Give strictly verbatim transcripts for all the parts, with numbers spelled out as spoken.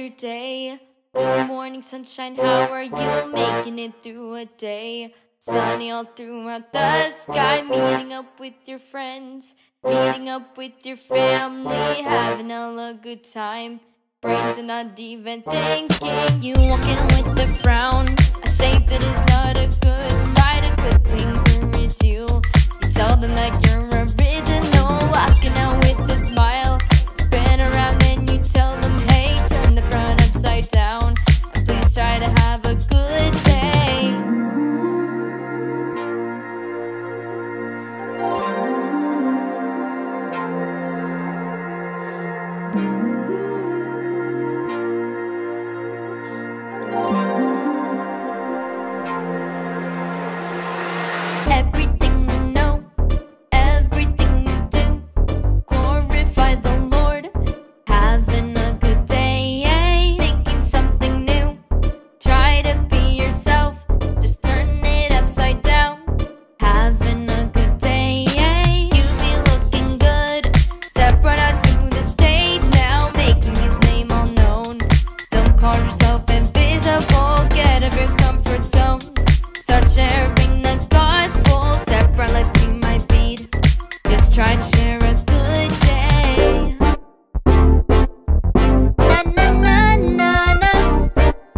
another day. Good morning, sunshine, how are you? Making it through a day. Sunny all throughout the sky. Meeting up with your friends, meeting up with your family, having a good time. Brains are not even thinking. You walking with a frown, a shape that is not a good sight. A quickly encourage you. You tell them that you're original, walking out with a smile. Spin around and you tell them, hey, turn the front upside down, and please try to have a good day. Everything you know, everything you do, glorify the Lord. Having a good day, making something new. Try to be yourself, just turn it upside down. Having a good day, you be looking good. Step right out to the stage now, making his name all known. Don't call yourself invisible, get out of your comfort zone. Start sharing the gospel, step right left to my beat. Just try to share a good day. Na na na na na.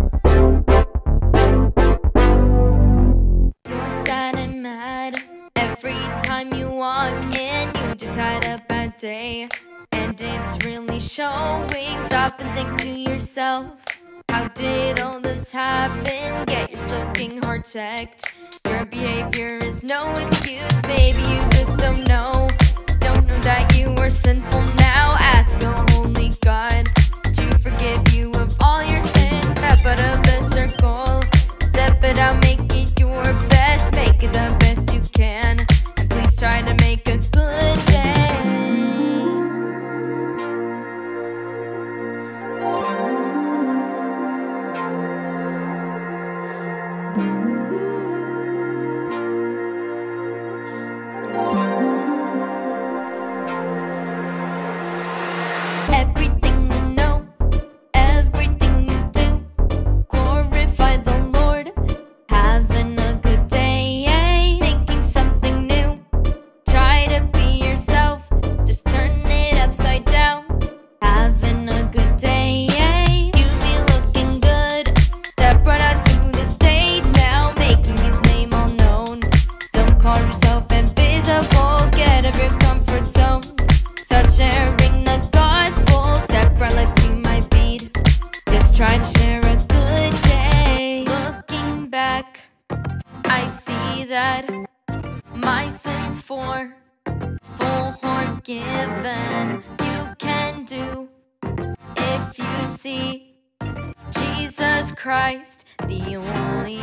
You're sad and mad every time you walk in. You just had a bad day, and it's really showing. Stop and think to yourself, how did all this happen? Get your soaking heart checked. Your behavior is no excuse. Maybe you just don't know. Don't know that you are sinful now. Ask a holy God to forgive you of all your sins. Step out of the circle, step it out, make it your best. Make it the best you can, and please try to make a good day. Everything you know, everything you do, glorify the Lord. Having a good day, making something new. Try to be yourself, just turn it upside down. Having a good day, you be looking good. Step right out to the stage now, making his name all known. Don't call yourself invisible, get out of your comfort zone. Start sharing the gospel, step right left to my beat. Just try to share a good day. Looking back, I see that my sins for full forgiven. You can do if you see Jesus Christ, the only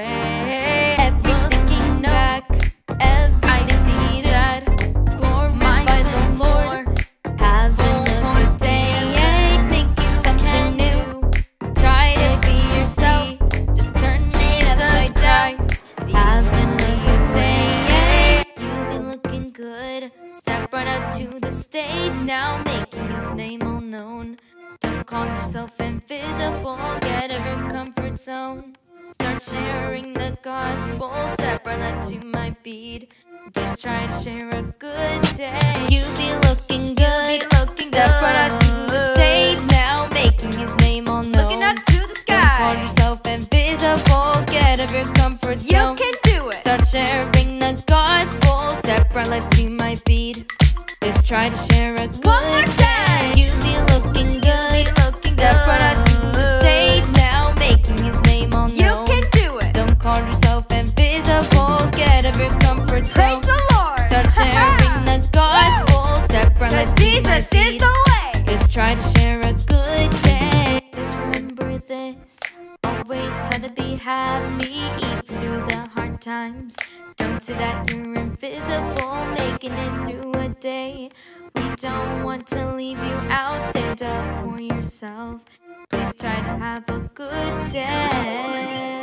way. Everything back, every I see that glorify the Lord. Having a good day, making something new. Try to be yourself, just turn it upside down. Having a good day, you be looking good. Step right out to the stage now, making his name all known. Don't call yourself invisible, get out of your comfort zone. Start sharing the gospel, step right left to my beat. Just try to share a good day. You be looking good, looking good. Step right out to the stage now, making his name all known. Looking up to the sky. Don't call yourself invisible, get out of your comfort zone. You can do it. Start sharing the gospel, step right left to my beat. Just try to share a good One more time. day. You be looking good, looking good. Step right out to the stage now, making his name all known. You can do it. Don't call yourself invisible, get out of your comfort zone. Praise the Lord. Start sharing the gospel, step right Cause left to my Jesus beat. is the way. Just try to share a good day. Just remember this, always try to be happy, even through the hard times. Don't say that you're invisible, making it through a day. We don't want to leave you out, stand up for yourself. Please try to have a good day.